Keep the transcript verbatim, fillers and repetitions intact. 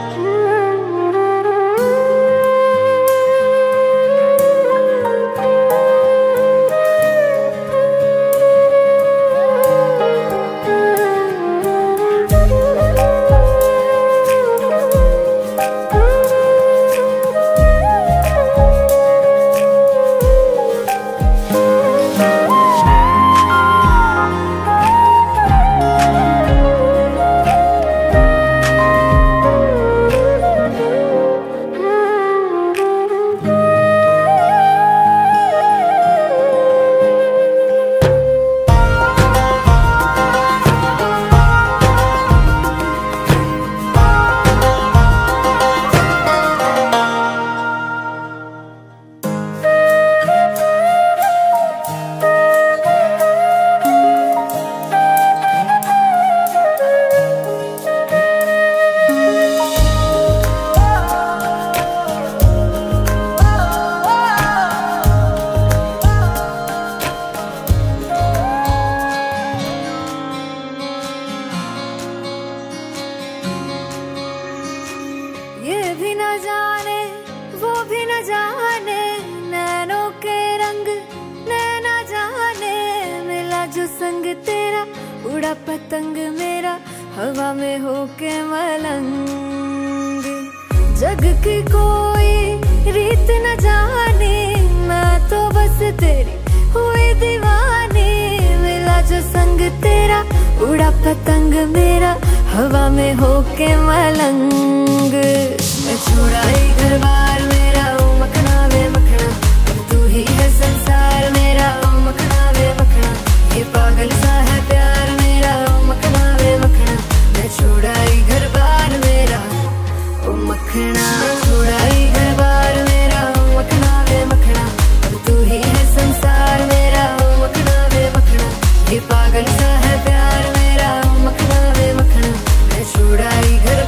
संग तेरा उड़ा पतंग मेरा हवा में होके मलंग। जग की कोई रीत न जाने, मैं तो बस तेरी हुई दीवानी। मिला जो संग तेरा उड़ा पतंग मेरा हवा में होके मलंग। मैं छुड़ाई घर बार मेरा ओ मखना वे मखना, तू ही है संसार मेरा ओ मखना वे मखना। ये पागल सा है प्यार मेरा ओ मखना वे मखना। मैं छुड़ाई घर बार मेरा ओ मखना, छुड़ाई घर बार मेरा ओ मखना वे मखना। तू ही है संसार मेरा ओ मखना वे मखना। ये पागल सा है प्यार मेरा ओ मखना वे मखना। मैं छुड़ाई घर